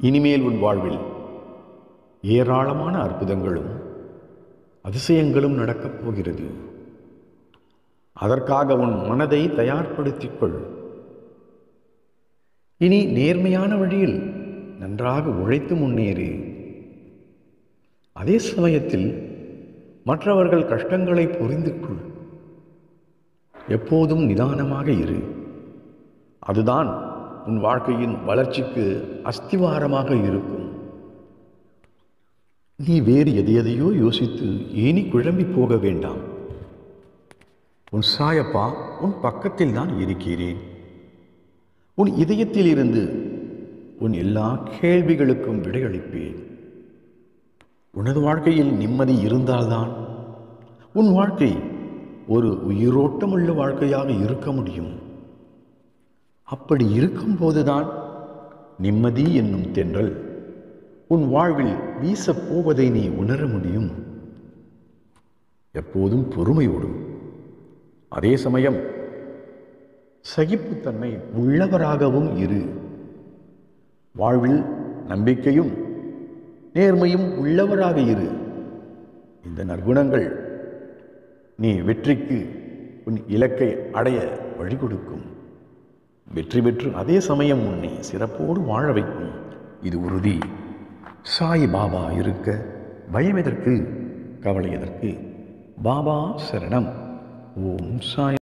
இனிமேல் உன் வாழ்வில் ஏராளமான அற்புதங்களும் அதிசயங்களும் நடக்கப் போகிறது. அதற்காக உன் மனதை தயார்படுத்திக் கொள். இனி நேர்மையான வழியில் நன்றாக உழைத்து முன்னேறு. அதே சமயத்தில் மற்றவர்கள் கஷ்டங்களை புரிந்து கொள். எப்போதும் நிதானமாக இரு. அதுதான் உன் வாழ்க்கையின் வளர்ச்சிக்கு அஸ்திவாரமாக இருக்கும். நீ வேறு எதையோ யோசித்து ஏனி குழம்பி போக வேண்டாம். உன் சாயப்பா உன் பக்கத்தில் தான் இருக்கிறேன். உன் இதயத்தில் இருந்து உன் எல்லா கேள்விகளுக்கும் விடையளிப்பேன். உனது வாழ்க்கையில் நிம்மதி இருந்தால்தான் உன் வாழ்க்கை ஒரு உயிரோட்டமுள்ள வாழ்க்கையாக இருக்க முடியும். அப்படி இருக்கும்போதுதான் நிம்மதி என்னும் தென்றல் உன் வாழ்வில் வீசப் போவதை நீ உணர முடியும். எப்போதும் பொறுமையோடும் அதே சமயம் சகிப்புத்தன்மை உள்ளவராகவும் இரு. வாழ்வில் நம்பிக்கையும் நேர்மையும் உள்ளவராக இரு. இந்த நற்குணங்கள் நீ வெற்றிக்கு உன் இலக்கை அடைய வழி கொடுக்கும். வெற்றி பெற்று அதே சமயம் உன்னை சிறப்போடு வாழ வைக்கும். இது உறுதி. சாய் பாபா இருக்க பயம் எதற்கு, கவலை எதற்கு? பாபா சரணம். ஓம் சாய்.